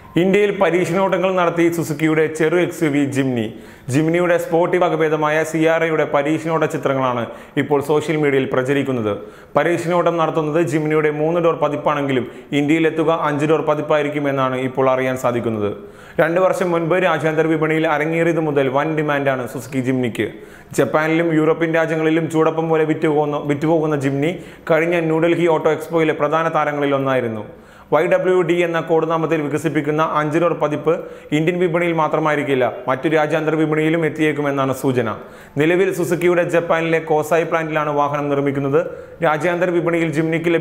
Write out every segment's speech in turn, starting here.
ഇന്ത്യയിൽ പരീക്ഷണോട്ടങ്ങൾ നടത്തി സുസുക്കിയുടെ ചെറു എക്സ്യുവി ജിംനി. ജിംനിയുടെ സ്പോർട്ടി വകഭേദമായ സിയാറയുടെ പരീക്ഷണോട്ട ചിത്രങ്ങളാണ് ഇപ്പോൾ സോഷ്യൽ മീഡിയയിൽ പ്രചരിക്കുന്നത്. പരീക്ഷണോട്ടം നടത്തുന്നത് ജിംനിയുടെ 3 ഡോർ പതിപ്പാണെങ്കിലും ഇന്ത്യയിലെത്തുക 5 ഡോർ പതിപ്പായിരിക്കുമെന്നാണ് ഇപ്പോൾ അറിയാൻ സാധിക്കുന്നത്. 2 വർഷം മുൻപ് രാജ്യാന്തര വിപണിയിൽ അരങ്ങേറിയത് മുതൽ വൻ ഡിമാൻഡാണ് സുസുക്കി ജിംനിക്ക്. ജപ്പാനിലും യൂറോപ്യൻ രാജ്യങ്ങളിലും ചൂടപ്പം പോലെ വിറ്റുപോകുന്ന ജിംനി കഴിഞ്ഞ ന്യൂഡൽഹി ഓട്ടോ എക്സ്പോയിലെ പ്രധാന താരങ്ങളിൽ ഒന്നായിരുന്നു. YWD എന്ന കോഡ് നാമത്തിൽ വികസിപ്പിക്കുന്ന 5 ഡോർ പതിപ്പ് ഇന്ത്യൻ വിപണിയിൽ മാത്രമായിരിക്കില്ല, മറ്റു രാജ്യാന്തര വിപണിയിലും എത്തിയേക്കുമെന്നാണ് സൂചന. നിലവിൽ സുസുക്കിയുടെ ജപ്പാനിലെ കോസായി പ്ലാന്റിലാണ് വാഹനം നിർമ്മിക്കുന്നത്. രാജ്യാന്തര വിപണിയിൽ ജിംനിക്ക്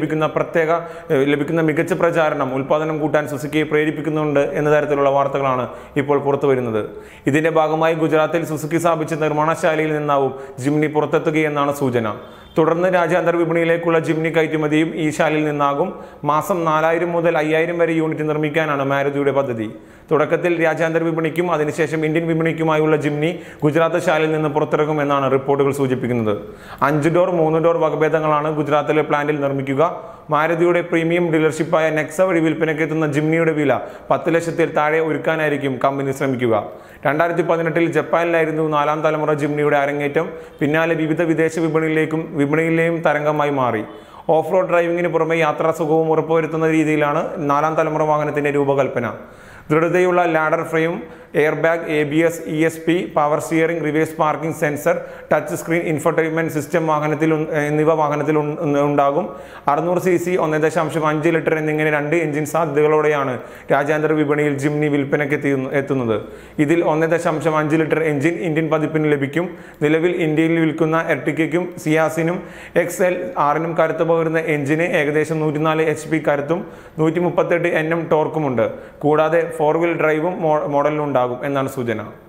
ലഭിക്കുന്ന മികച്ച പ്രചാരണം ഉൽപ്പാദനം കൂട്ടാൻ സുസുക്കിയെ പ്രേരിപ്പിക്കുന്നുണ്ട് എന്ന തരത്തിലുള്ള വാർത്തകളാണ് ഇപ്പോൾ പുറത്തുവരുന്നത്. ഇതിന്റെ ഭാഗമായി ഗുജറാത്തിൽ സുസുക്കി സ്ഥാപിച്ച നിർമ്മാണശാലയിൽ നിന്നാവും ജിംനി പുറത്തെത്തുകയെന്നാണ് സൂചന. തുടർന്ന് രാജ്യാന്തര വിപണിയിലേക്കുള്ള ജിംനി കയറ്റുമതിയും ഈ ശാലയിൽ നിന്നാകും. മാസം 4000 മുതൽ 5000 വരെ യൂണിറ്റ് നിർമ്മിക്കാനാണ് മാരുതിയുടെ പദ്ധതി. തുടക്കത്തിൽ രാജ്യാന്തര വിപണിക്കും അതിനുശേഷം ഇന്ത്യൻ വിപണിക്കുമായുള്ള ജിംനി ഗുജറാത്ത് ശാലയിൽ നിന്ന് പുറത്തിറങ്ങുമെന്നാണ് റിപ്പോർട്ടുകൾ സൂചിപ്പിക്കുന്നത്. 5 ഡോർ 3 ഡോർ വകഭേദങ്ങളാണ് ഗുജറാത്തിലെ പ്ലാന്റിൽ നിർമ്മിക്കുക. മാരുതിയുടെ പ്രീമിയം ഡീലർഷിപ്പായ നെക്സ വഴി വിൽപ്പനയ്ക്കെത്തുന്ന ജിംനിയുടെ വില 10 ലക്ഷത്തിൽ താഴെ ഒരുക്കാനായിരിക്കും കമ്പനി ശ്രമിക്കുക. 2018-ൽ ജപ്പാനിലായിരുന്നു 4ാം തലമുറ ജിംനിയുടെ അരങ്ങേറ്റം. പിന്നാലെ വിവിധ വിദേശ വിപണിയിലെയും തരംഗമായി മാറി. ഓഫ് റോഡ് ഡ്രൈവിംഗിന് പുറമെ യാത്രാ സുഖവും ഉറപ്പുവരുത്തുന്ന രീതിയിലാണ് 4ാം തലമുറ വാഹനത്തിന്റെ രൂപകൽപ്പന. ദൃഢതയുള്ള ladder frame, air bag, ABS, ESP, power steering, reverse parking sensor, touch screen infotainment system എന്നിവ വാഹനത്തിൽ ഉണ്ടാകും. 600 cc, 1.5 ലിറ്റർ എന്നിങ്ങനെ 2 എഞ്ചിൻ സാധ്യതകളോടെയാണ് രാജ്യാന്തര വിപണിയിൽ ജിംനി വിൽപ്പനയ്ക്ക് എത്തുന്നത്. ഇതിൽ 1.5 ലിറ്റർ എഞ്ചിൻ ഇന്ത്യൻ പതിപ്പിന് ലഭിക്കും. നിലവിൽ ഇന്ത്യയിൽ വിൽക്കുന്ന എർട്ടിക്കയ്ക്കും സിയാസിനും XL, R-നും കരുത്ത് പകരുന്ന എഞ്ചിന് ഏകദേശം 104 HP കരുത്തും 138 Nm ടോർക്കുമുണ്ട്. കൂടാതെ 4 വീൽ ഡ്രൈവും മോഡലിലുണ്ടാകും എന്നാണ് സൂചന.